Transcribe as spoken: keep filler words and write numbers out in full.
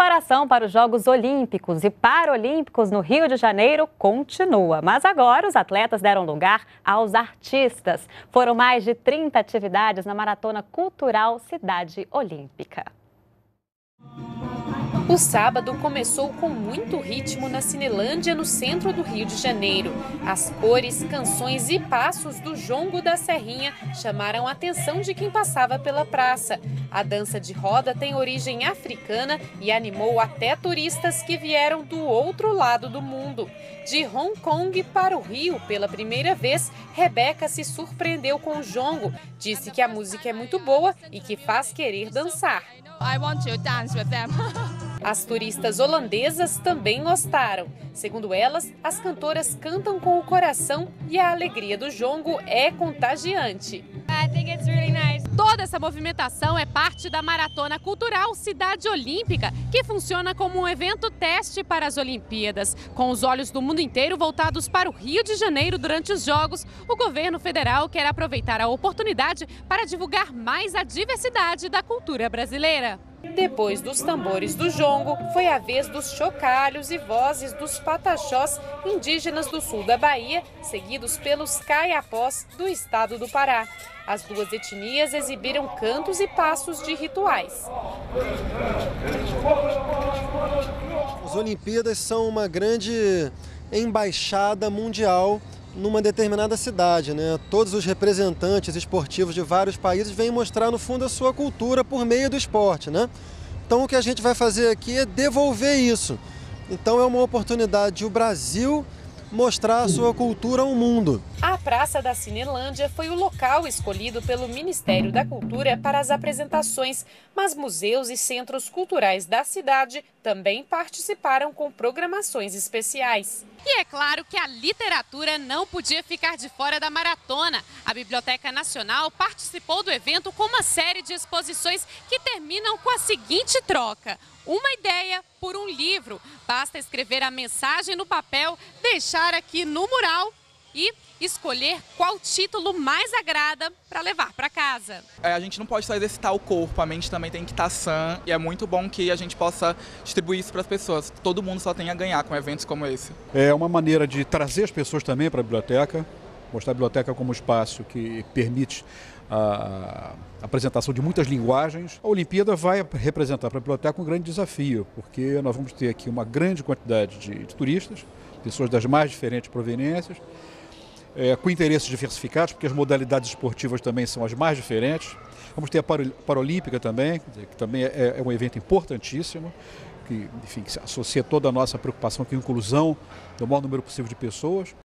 preparação para os Jogos Olímpicos e Paralímpicos no Rio de Janeiro continua. Mas agora os atletas deram lugar aos artistas. Foram mais de trinta atividades na Maratona Cultural Cidade Olímpica. O sábado começou com muito ritmo na Cinelândia, no centro do Rio de Janeiro. As cores, canções e passos do Jongo da Serrinha chamaram a atenção de quem passava pela praça. A dança de roda tem origem africana e animou até turistas que vieram do outro lado do mundo. De Hong Kong para o Rio, pela primeira vez, Rebeca se surpreendeu com o Jongo. Disse que a música é muito boa e que faz querer dançar. I want to dance with them. As turistas holandesas também gostaram. Segundo elas, as cantoras cantam com o coração e a alegria do Jongo é contagiante. I think it's really nice. Toda essa movimentação é parte da Maratona Cultural Cidade Olímpica, que funciona como um evento teste para as Olimpíadas. Com os olhos do mundo inteiro voltados para o Rio de Janeiro durante os Jogos, o governo federal quer aproveitar a oportunidade para divulgar mais a diversidade da cultura brasileira. Depois dos tambores do jongo, foi a vez dos chocalhos e vozes dos pataxós indígenas do sul da Bahia, seguidos pelos caiapós do estado do Pará. As duas etnias exibiram cantos e passos de rituais. As Olimpíadas são uma grande embaixada mundial numa determinada cidade, né? Todos os representantes esportivos de vários países vêm mostrar, no fundo, a sua cultura por meio do esporte, né? Então, o que a gente vai fazer aqui é devolver isso. Então, é uma oportunidade de o Brasil mostrar a sua cultura ao mundo. A Praça da Cinelândia foi o local escolhido pelo Ministério da Cultura para as apresentações, mas museus e centros culturais da cidade também participaram com programações especiais. E é claro que a literatura não podia ficar de fora da maratona. A Biblioteca Nacional participou do evento com uma série de exposições que terminam com a seguinte troca: uma ideia por um livro. Basta escrever a mensagem no papel, deixar aqui no mural e escolher qual título mais agrada para levar para casa. É, a gente não pode só exercitar o corpo, a mente também tem que estar sã, e é muito bom que a gente possa distribuir isso para as pessoas. Todo mundo só tem a ganhar com eventos como esse. É uma maneira de trazer as pessoas também para a biblioteca, mostrar a biblioteca como um espaço que permite a apresentação de muitas linguagens. A Olimpíada vai representar para a biblioteca um grande desafio, porque nós vamos ter aqui uma grande quantidade de, de turistas, pessoas das mais diferentes proveniências, É, com interesses diversificados, porque as modalidades esportivas também são as mais diferentes. Vamos ter a Paralímpica também, quer dizer, que também é, é um evento importantíssimo, que, enfim, que associa toda a nossa preocupação com a inclusão do maior número possível de pessoas.